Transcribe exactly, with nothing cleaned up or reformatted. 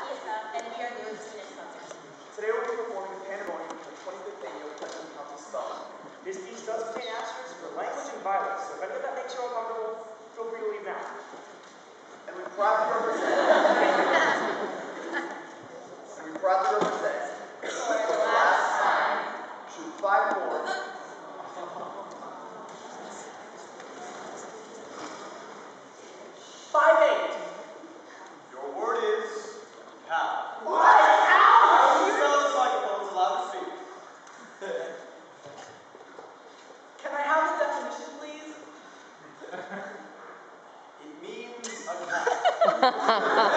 and we are doing student concerts. Today we'll be performing Pandemonium for the twenty-fifth annual Pandemonium County Spell. This piece does contain asterisks for language and violence, so if any of that makes you uncomfortable, feel free to leave now. And we proudly represent. and we proudly represent. For the last time. Shoot five more. Five eight. Your word is cow. What? Cow? Please tell us microphones allowed to speak. Can I have the definition, please? It means a cow.